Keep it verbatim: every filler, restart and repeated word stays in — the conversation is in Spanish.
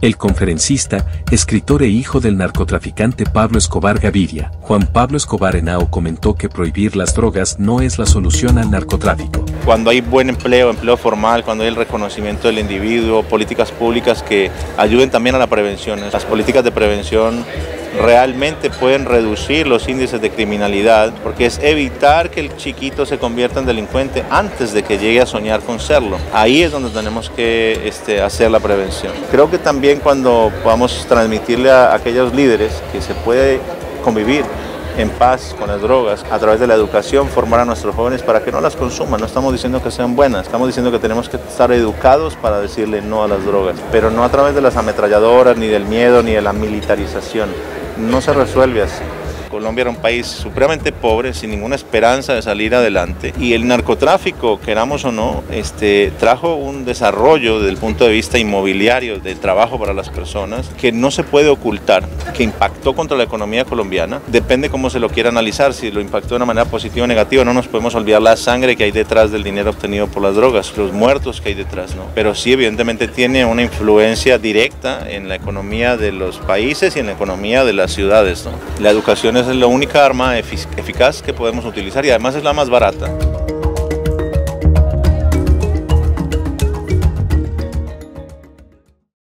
El conferencista, escritor e hijo del narcotraficante Pablo Escobar Gaviria, Juan Pablo Escobar Henao, comentó que prohibir las drogas no es la solución al narcotráfico. Cuando hay buen empleo, empleo formal, cuando hay el reconocimiento del individuo, políticas públicas que ayuden también a la prevención. Las políticas de prevención realmente pueden reducir los índices de criminalidad, porque es evitar que el chiquito se convierta en delincuente antes de que llegue a soñar con serlo. Ahí es donde tenemos que este, hacer la prevención. Creo que también cuando podamos transmitirle a aquellos líderes que se puede convivir en paz con las drogas, a través de la educación, formar a nuestros jóvenes para que no las consuman. No estamos diciendo que sean buenas, estamos diciendo que tenemos que estar educados para decirle no a las drogas, pero no a través de las ametralladoras, ni del miedo, ni de la militarización. No se resuelve así. Colombia era un país supremamente pobre, sin ninguna esperanza de salir adelante, y el narcotráfico, queramos o no, este, trajo un desarrollo desde el punto de vista inmobiliario, de trabajo para las personas, que no se puede ocultar, que impactó contra la economía colombiana. Depende cómo se lo quiera analizar, si lo impactó de una manera positiva o negativa. No nos podemos olvidar la sangre que hay detrás del dinero obtenido por las drogas, los muertos que hay detrás, ¿no? Pero sí, evidentemente tiene una influencia directa en la economía de los países y en la economía de las ciudades, ¿no? La educación es la única arma efic- eficaz que podemos utilizar, y además es la más barata.